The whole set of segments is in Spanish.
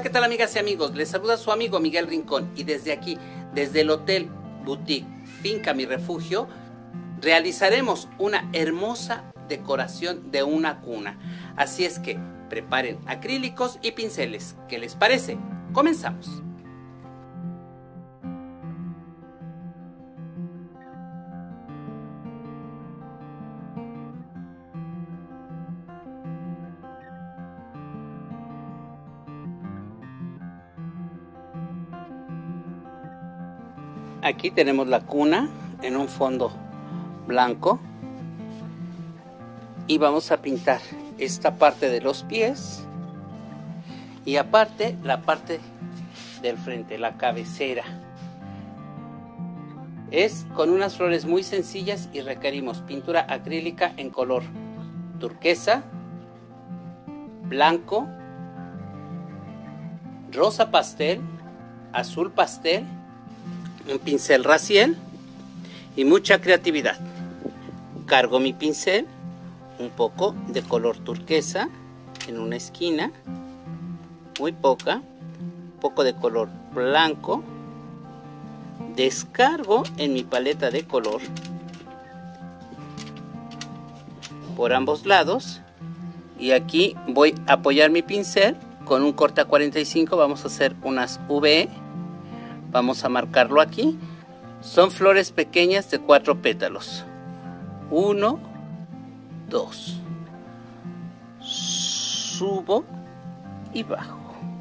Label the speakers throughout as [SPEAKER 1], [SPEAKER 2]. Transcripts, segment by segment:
[SPEAKER 1] ¿qué tal amigas y amigos? Les saluda su amigo Miguel Rincón y desde aquí, desde el Hotel Boutique Finca Mi Refugio, realizaremos una hermosa decoración de una cuna. Así es que preparen acrílicos y pinceles. ¿Qué les parece? Comenzamos. Aquí tenemos la cuna en un fondo blanco y vamos a pintar esta parte de los pies y aparte la parte del frente, la cabecera. Es con unas flores muy sencillas y requerimos pintura acrílica en color turquesa, blanco, rosa pastel, azul pastel, un pincel Raciel y mucha creatividad. Cargo mi pincel, un poco de color turquesa en una esquina, muy poca, un poco de color blanco, descargo en mi paleta de color por ambos lados y aquí voy a apoyar mi pincel con un corte a 45. Vamos a hacer unas V. Vamos a marcarlo aquí. Son flores pequeñas de 4 pétalos. 1, 2. Subo y bajo.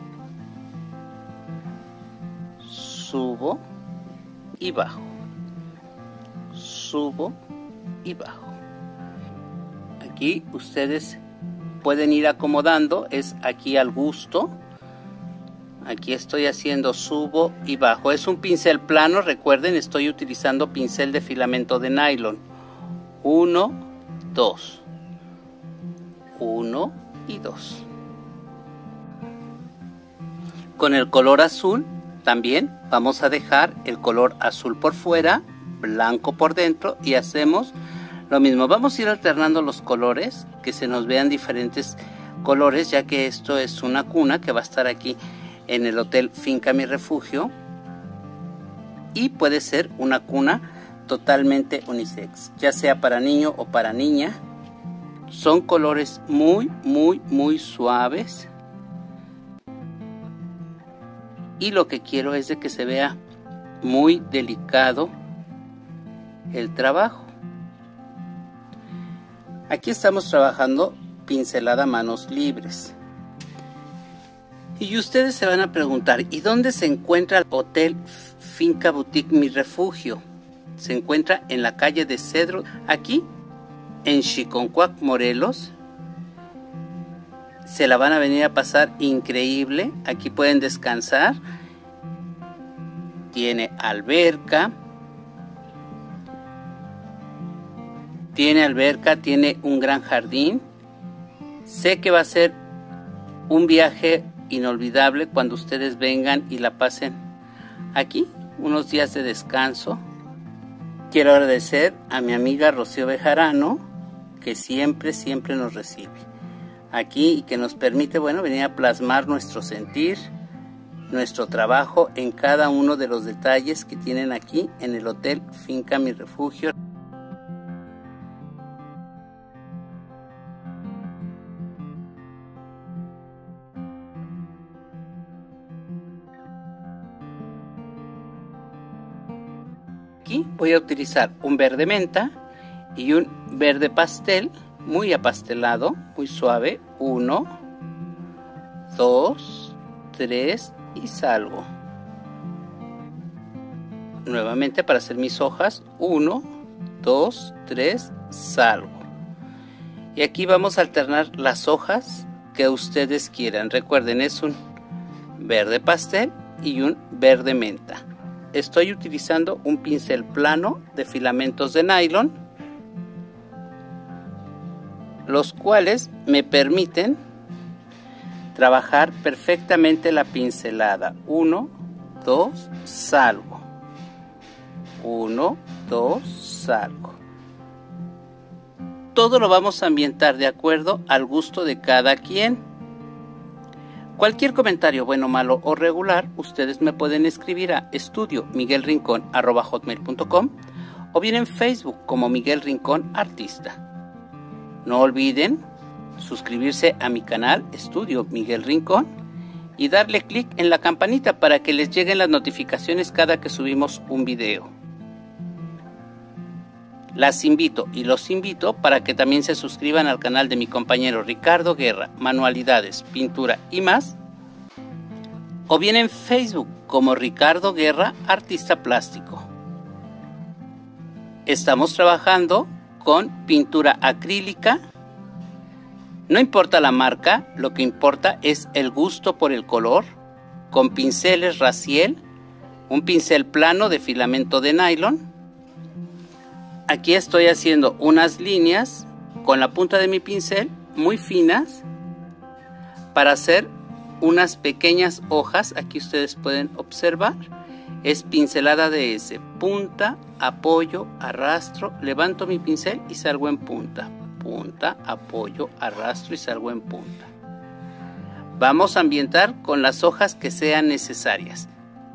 [SPEAKER 1] Subo y bajo. Subo y bajo. Aquí ustedes pueden ir acomodando. Es aquí al gusto. Aquí estoy haciendo subo y bajo. Es un pincel plano, recuerden, estoy utilizando pincel de filamento de nylon. 1, 2. 1 y 2. Con el color azul también vamos a dejar el color azul por fuera, blanco por dentro y hacemos lo mismo. Vamos a ir alternando los colores, que se nos vean diferentes colores, ya que esto es una cuna que va a estar aquí en el Hotel Finca Mi Refugio y puede ser una cuna totalmente unisex, ya sea para niño o para niña. Son colores muy suaves y lo que quiero es de que se vea muy delicado el trabajo. Aquí estamos trabajando pincelada a manos libres. Y ustedes se van a preguntar, ¿y dónde se encuentra el Hotel Finca Boutique Mi Refugio? Se encuentra en la calle de Cedro, aquí en Xiconcuac, Morelos. Se la van a venir a pasar increíble. Aquí pueden descansar. Tiene alberca. Tiene un gran jardín. Sé que va a ser un viaje inolvidable cuando ustedes vengan y la pasen aquí, unos días de descanso. Quiero agradecer a mi amiga Rocío Bejarano, que siempre nos recibe aquí y que nos permite, bueno, venir a plasmar nuestro sentir, nuestro trabajo en cada uno de los detalles que tienen aquí en el Hotel Finca Mi Refugio. Aquí voy a utilizar un verde menta y un verde pastel, muy apastelado, muy suave. 1, 2, 3 y salgo. Nuevamente para hacer mis hojas. 1, 2, 3, salgo. Y aquí vamos a alternar las hojas que ustedes quieran. Recuerden, es un verde pastel y un verde menta. Estoy utilizando un pincel plano de filamentos de nylon, los cuales me permiten trabajar perfectamente la pincelada. 1, 2, salgo. 1, 2, salgo. Todo lo vamos a ambientar de acuerdo al gusto de cada quien. Cualquier comentario, bueno, malo o regular, ustedes me pueden escribir a estudiomiguelrincon@hotmail.com o bien en Facebook como Miguel Rincón Artista. No olviden suscribirse a mi canal Estudio Miguel Rincón y darle clic en la campanita para que les lleguen las notificaciones cada que subimos un video. Las invito y los invito para que también se suscriban al canal de mi compañero Ricardo Guerra, Manualidades, Pintura y más, o bien en Facebook como Ricardo Guerra Artista Plástico. Estamos trabajando con pintura acrílica. No importa la marca, lo que importa es el gusto por el color, con pinceles Raciel, un pincel plano de filamento de nylon. Aquí estoy haciendo unas líneas con la punta de mi pincel muy finas para hacer unas pequeñas hojas. Aquí ustedes pueden observar, es pincelada de S, punta, apoyo, arrastro, levanto mi pincel y salgo en punta, punta, apoyo, arrastro y salgo en punta. Vamos a ambientar con las hojas que sean necesarias.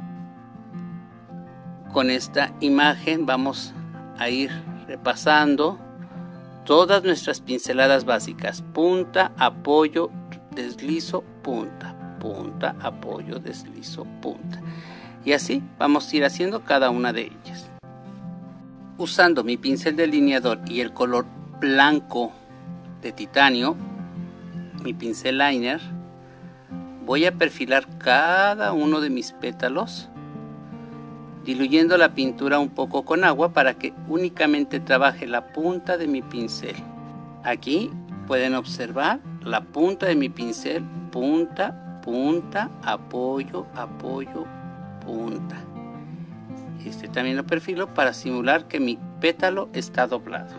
[SPEAKER 1] Con esta imagen vamos a ir repasando todas nuestras pinceladas básicas: punta, apoyo, deslizo, punta, punta, apoyo, deslizo, punta, y así vamos a ir haciendo cada una de ellas. Usando mi pincel delineador y el color blanco de titanio, mi pincel liner, voy a perfilar cada uno de mis pétalos, diluyendo la pintura un poco con agua para que únicamente trabaje la punta de mi pincel. Aquí pueden observar la punta de mi pincel, punta, punta, apoyo, apoyo, punta. Este también lo perfilo para simular que mi pétalo está doblado.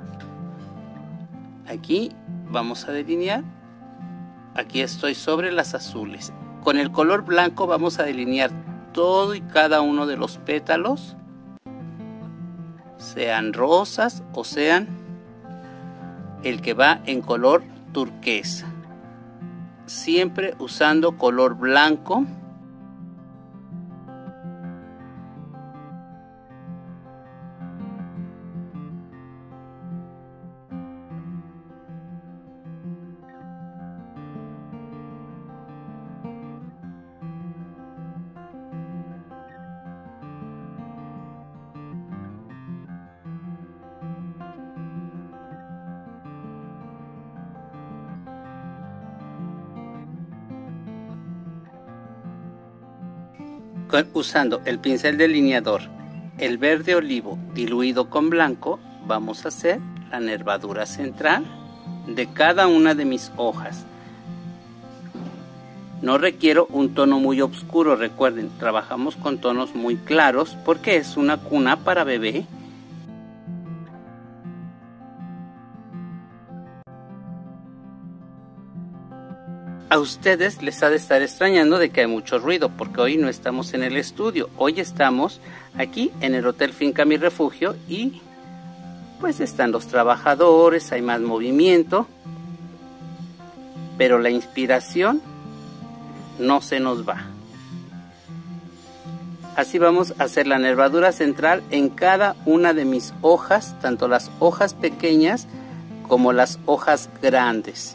[SPEAKER 1] Aquí vamos a delinear. Aquí estoy sobre las azules. Con el color blanco vamos a delinear todo y cada uno de los pétalos, sean rosas o sean el que va en color turquesa, siempre usando color blanco. Usando el pincel delineador, el verde olivo diluido con blanco, vamos a hacer la nervadura central de cada una de mis hojas. No requiero un tono muy oscuro, recuerden, trabajamos con tonos muy claros porque es una cuna para bebé. A ustedes les ha de estar extrañando de que hay mucho ruido, porque hoy no estamos en el estudio, hoy estamos aquí en el Hotel Finca Mi Refugio y pues están los trabajadores, hay más movimiento, pero la inspiración no se nos va. Así vamos a hacer la nervadura central en cada una de mis hojas, tanto las hojas pequeñas como las hojas grandes.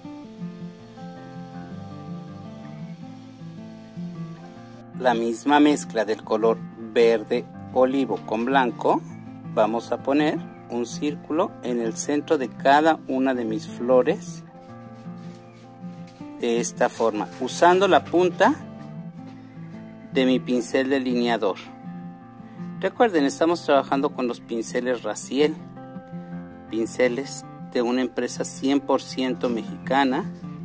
[SPEAKER 1] La misma mezcla del color verde olivo con blanco, vamos a poner un círculo en el centro de cada una de mis flores de esta forma, usando la punta de mi pincel delineador. Recuerden, estamos trabajando con los pinceles Raciel, pinceles de una empresa 100% mexicana.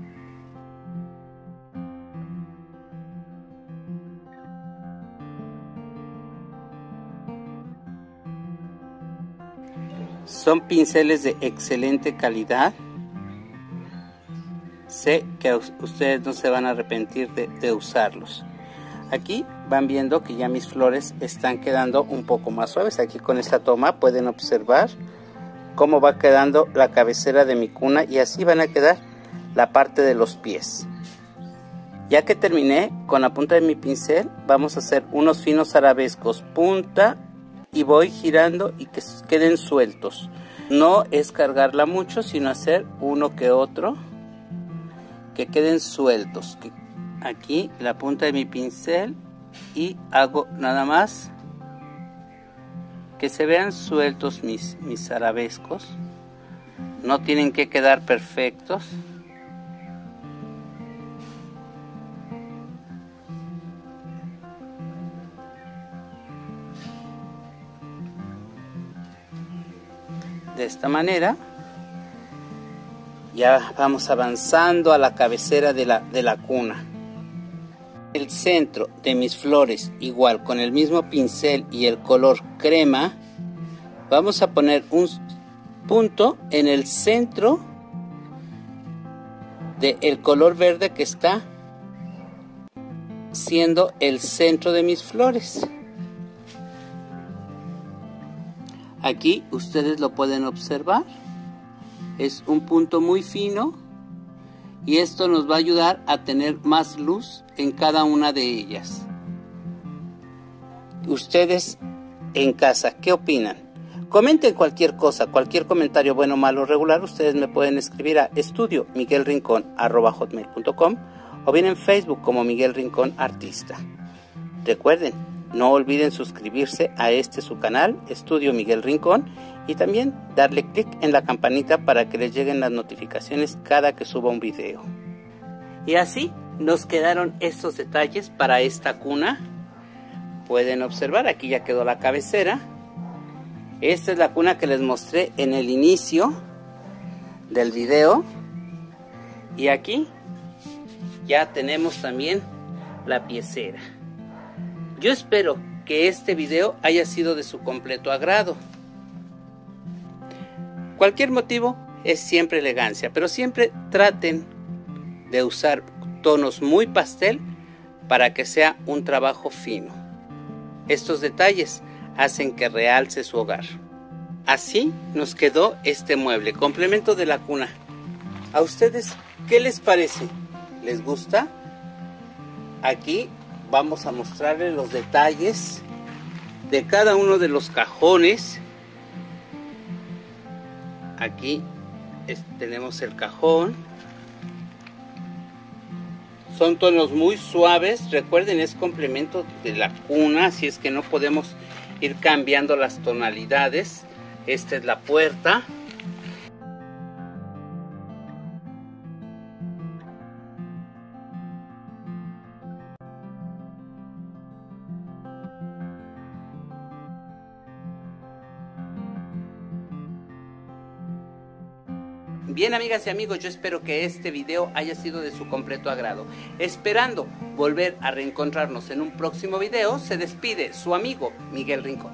[SPEAKER 1] Son pinceles de excelente calidad. Sé que ustedes no se van a arrepentir de usarlos. Aquí van viendo que ya mis flores están quedando un poco más suaves. Aquí con esta toma pueden observar cómo va quedando la cabecera de mi cuna y así van a quedar la parte de los pies. Ya que terminé, con la punta de mi pincel vamos a hacer unos finos arabescos punta y voy girando y que queden sueltos. No es cargarla mucho, sino hacer uno que otro que queden sueltos. Aquí la punta de mi pincel y hago nada más que se vean sueltos mis arabescos. No tienen que quedar perfectos. De esta manera ya vamos avanzando a la cabecera de la cuna. El centro de mis flores, igual con el mismo pincel y el color crema, vamos a poner un punto en el centro del color verde que está siendo el centro de mis flores. Aquí ustedes lo pueden observar, es un punto muy fino y esto nos va a ayudar a tener más luz en cada una de ellas. Ustedes en casa, ¿qué opinan? Comenten cualquier cosa, cualquier comentario bueno, malo, regular, ustedes me pueden escribir a estudiomiguelrincon@hotmail.com o bien en Facebook como Miguel Rincón Artista. Recuerden, no olviden suscribirse a su canal, Estudio Miguel Rincón, y también darle clic en la campanita para que les lleguen las notificaciones cada que suba un video. Y así nos quedaron estos detalles para esta cuna. Pueden observar, aquí ya quedó la cabecera. Esta es la cuna que les mostré en el inicio del video. Y aquí ya tenemos también la piecera. Yo espero que este video haya sido de su completo agrado. Cualquier motivo es siempre elegancia, pero siempre traten de usar tonos muy pastel para que sea un trabajo fino. Estos detalles hacen que realce su hogar. Así nos quedó este mueble, complemento de la cuna. ¿A ustedes qué les parece? ¿Les gusta? Aquí vamos a mostrarles los detalles de cada uno de los cajones. Aquí tenemos el cajón. Son tonos muy suaves. Recuerden, es complemento de la cuna, así es que no podemos ir cambiando las tonalidades. Esta es la puerta. Bien, amigas y amigos, yo espero que este video haya sido de su completo agrado. Esperando volver a reencontrarnos en un próximo video, se despide su amigo Miguel Rincón.